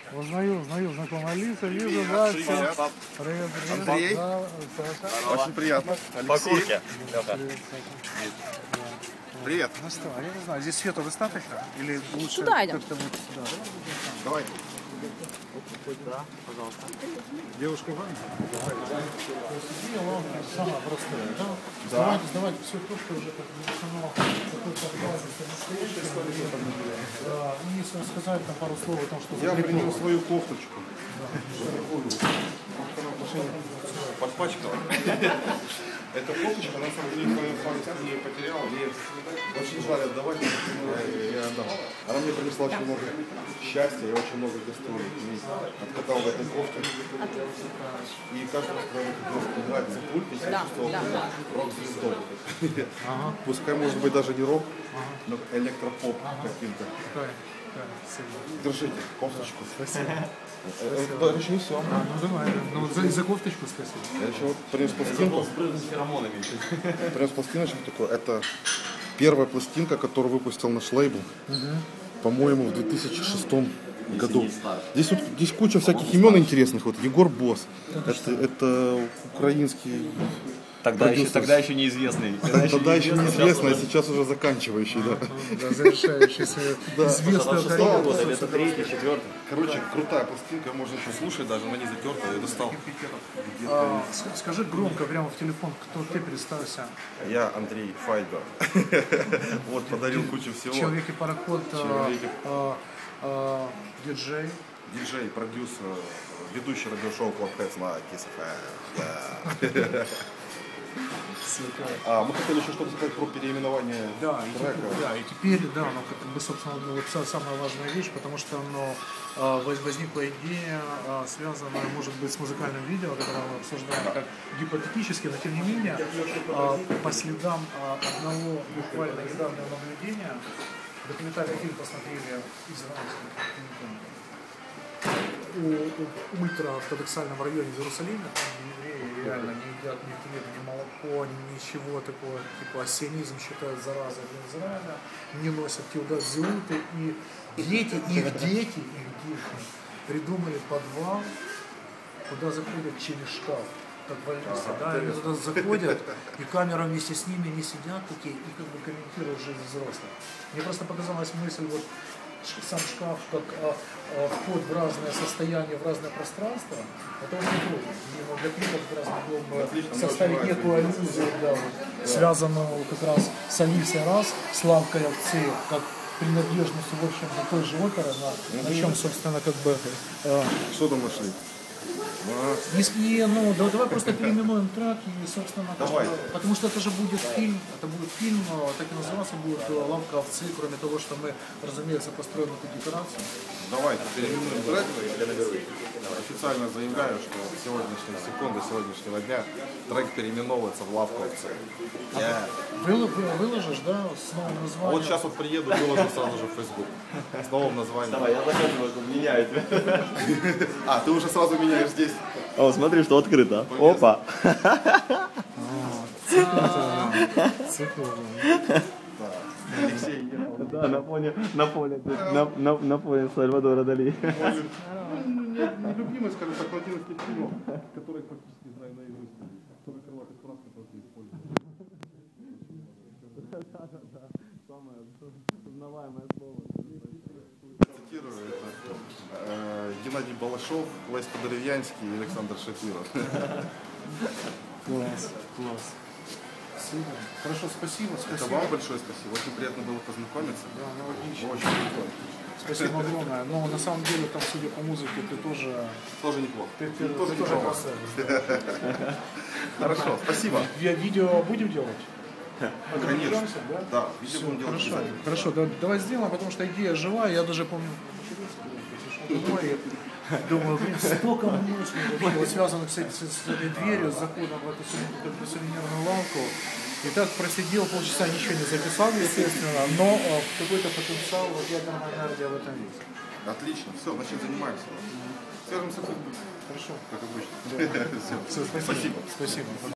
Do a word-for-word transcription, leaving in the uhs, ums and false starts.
Узнаю, узнаю, знакомые лица, вижу, да, все. Привет. Привет, привет. Андрей. Да, Саша. Очень приятно. По Алексей. куртке. Привет, Саша. Привет. Ну что, я не знаю, здесь света достаточно? Или лучше Сюда идем. как-то вот сюда? Давай. Да, пожалуйста. Девушка Ваня? Идея главная, самая простая, да? Сдавайте, сдавайте все то, что уже как решено, какой-то базис, да, и если сказать там пару слов о том, что Я закреплено. принял свою кофточку. Подпачкала. Эта кофточка, на самом деле, в моем памяти не потеряла. Мне очень жаль отдавать, я отдам. Она мне принесла очень много счастья, я очень много гастролей откатал в этой кофте. И каждый раз, когда я играть за пульт, я Да, чувствовал да, да. рок-звездой. Пускай, может быть, даже не рок, но электропоп каким-то. Такая, такая, сильная. Держите кофточку. Спасибо. Да, еще не все. А, ну давай, ну за, за кофточку спасибо. Я еще вот принес пластинку. Принес пластиночку такую. Это первая пластинка, которую выпустил наш лейбл. По-моему, в две тысячи шестом году. Здесь вот здесь куча всяких имен интересных. Вот Егор Босс. Это, это украинский. Тогда еще, продюсер. тогда еще неизвестный. Тогда еще неизвестный, а сейчас уже заканчивающий, да. Да, завершающий свою известную карьеру. Это третий, четвертый. Короче, крутая пластинка, можно еще слушать, даже она не затертая. Я достал. А, с- скажи громко, прямо в телефон, кто ты, представься. Я Андрей Файгер. Вот, подарил кучу всего. Человек и пароход, а, Человек и- а, а, диджей. Диджей, продюсер, ведущий радиошоу Club Heads на Kiss эф эм. А, мы хотели еще что-то сказать про переименование Да, и трека. теперь, да, и теперь, да, ну, как бы, собственно, ну, вот вся самая важная вещь, потому что, ну, а, воз- возникла идея, а, связанная, может быть, с музыкальным видео, которое мы обсуждаем как гипотетически, но тем не менее, а, по следам а, одного буквально недавнего наблюдения, документальный фильм посмотрели израильский у, у ультра-ортодоксальном районе в Иерусалиме, там евреи реально не едят ни хлеб, ни молоко, ни ничего такого, типа сионизм считают заразой для Израиля, не носят тилдат зеуты, и дети, их дети, их дети придумали подвал, куда заходят через шкаф, как в больнице, да, они туда заходят, и камера вместе с ними, они сидят такие и как бы комментируют жизнь взрослых. Мне просто показалась мысль, вот ш- сам шкаф как а, а, вход в разное состояние, в разное пространство, это очень круто. И вот для клипа как раз могло бы составить некую аллюзию, да, вот, связанную как раз с Алисой раз, с Лавкой овцы, как принадлежностью, в общем, такой же оперы, на, на чем, собственно, как бы э, Что там нашли? если, ну, да, давай просто переименуем трек и, собственно, Давай. потому что это же будет фильм, это будет фильм, э, так и называться будет э, «Лавка овцы», кроме того, что мы, разумеется, построим эту декорацию. Давайте переименуем трек. Официально заявляю, что с сегодняшней секунды, сегодняшнего дня трек переименовывается в Лавку овцы. Я- Выло- вы- выложишь, да, с новым А названием? вот сейчас вот приеду, выложу сразу же в Facebook. С новым названием. Давай, я заказываю, меняю тебя. А, ты уже сразу меняешь здесь. О, смотри, что открыто. Опа. Цикл. Алексей, Да, на фоне, на фоне, на, на, на фоне Сальвадора Дали. нелюбимый, скажем так, латинский кино, который практически знаю наизусть, который крылатых фраз, которые используют. Самое узнаваемое слово. Цитирую это. э, Геннадий Балашов, Лесь Подеревьянский и Александр Шапиров. Класс, класс. Спасибо. Хорошо, спасибо, Это спасибо. вам большое спасибо. Очень приятно было познакомиться. Да, ну, отлично. Очень круто. Спасибо огромное. Но на самом деле, там, судя по музыке, ты тоже, Тоже неплохо. ты, ты- Тоже ты тоже неплохо. красавец. Хорошо, спасибо. Ви- Видео будем делать? Конечно. Погружаемся, да? Да, видео Всё, будем делать хорошо, обязательно. хорошо, да, давай сделаем, потому что идея живая, я даже помню, домой, думаю, блин, столько мыслей вообще, вот связанных с, этой- с этой дверью, с заходом в эту сувени- как бы сувенирную лавку. И так просидел полчаса, ничего не записал, естественно, но э, какой-то потенциал вот ядерная энергия в этом есть. Отлично, все, значит занимаемся. Свяжемся в Facebook, Хорошо. как обычно. Все, спасибо. Спасибо.